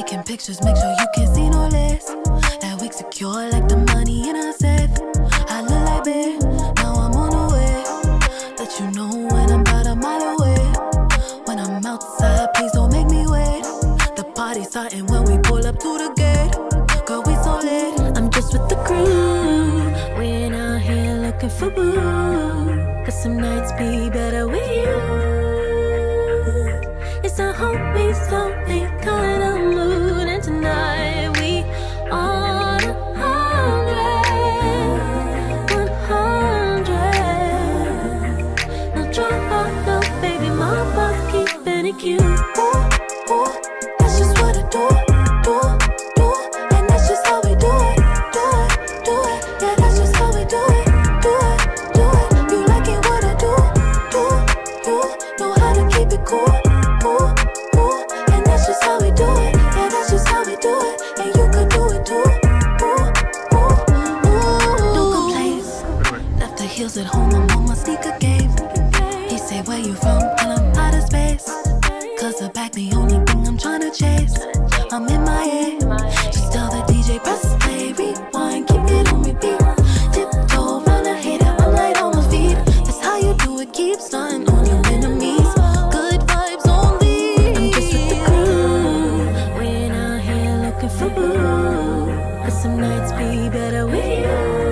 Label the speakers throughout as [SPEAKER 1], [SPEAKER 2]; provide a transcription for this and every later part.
[SPEAKER 1] Taking pictures, make sure you can see no less. That wig secure like the money in a safe. I look like babe, now I'm on the way. Let you know when I'm about a mile away. When I'm outside, please don't make me wait. The party's starting when we pull up to the gate. Girl, we so late. I'm just with the crew. We ain't out here looking for boo. Cause some nights be better with you. It's a homie, slowly kind of mood. And tonight we on 100. No drama, no baby, my boss keeping it cute. Ooh, ooh, that's just what I do. And that's just how we do it. Yeah, that's just how we do it. You like it what I do. Know how to keep it cool. And that's just how we do it. Yeah, that's just how we do it. And you could do it too. No complaints. Left the heels at home, I'm on my sneaker game. He say, where you from? Tell him out of space. Cause the back the only thing I'm trying to chase. I'm in my head. Just tell the DJ, press play, rewind, keep it on repeat. Tiptoe around a hater, I'm light on my feet. That's how you do it, keep stunting on your enemies. Good vibes only. I'm just with the crew. We ain't out here looking for boo. Cause some nights be better with you.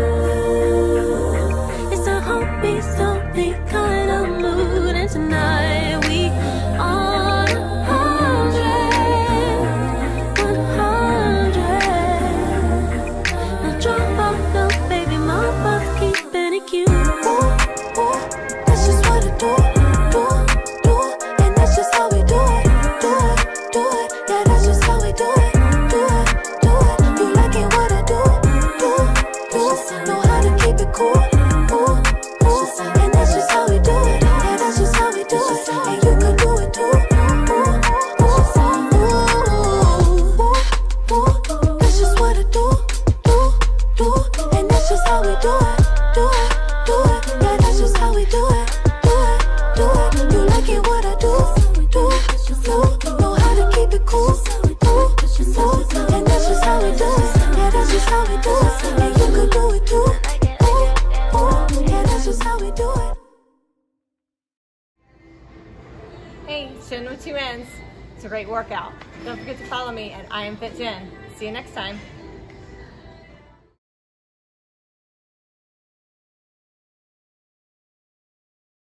[SPEAKER 1] It's a homie, slowly kind of mood. And tonight we on 100. No drama, no baby, my boss keeping it cute. Ooh, that's just what I do. And that's just how we do it. Yeah, that's just how we do it. You like it what I do. Know how to keep it cool. And that's just how we do it. Yeah, that's just how we do it. And you can do it too. That's just what I do. And that's just how we do it. Yeah, that's just how we do it. You like it what I do. Know how to keep it cool. And that's just how we do it. Yeah, that's just how we do it. And you could do it too. Yeah, that's just how we do it.
[SPEAKER 2] Hey, Shin with two N's. It's a great workout. Don't forget to follow me at I Am Fit Jen. See you next time.